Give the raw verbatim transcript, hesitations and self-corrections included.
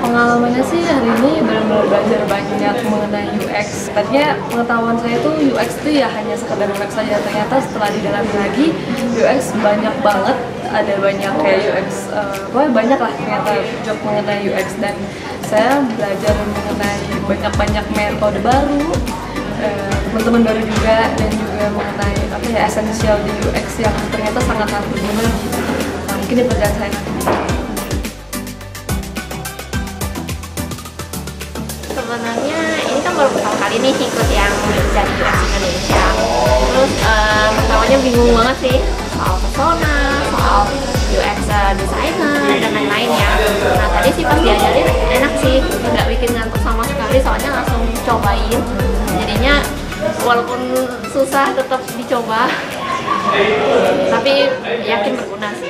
Pengalamannya sih hari ini benar-benar belajar banyak mengenai U X. Tadinya pengetahuan saya itu U X itu ya hanya sekedar U X saja. Ternyata setelah didalami lagi U X banyak banget. Ada banyak kayak U X, uh, pokoknya banyak lah ternyata job mengenai U X, dan saya belajar mengenai banyak-banyak metode baru, uh, teman-teman baru juga, dan juga mengenai apa ya esensial di U X yang ternyata sangat-sangat berguna. Nah, mungkin di pekerjaan saya nanti. Sebenarnya ini kan baru pertama kali nih ikut yang jadi U X Indonesia. Terus uh, pertamanya bingung banget sih soal persona, soal U X uh, designer dan lain-lainnya. Nah tadi sih pas diajarin enak sih, nggak bikin ngantuk sama sekali, soalnya langsung cobain. Jadinya walaupun susah tetap dicoba, tapi yakin berguna sih.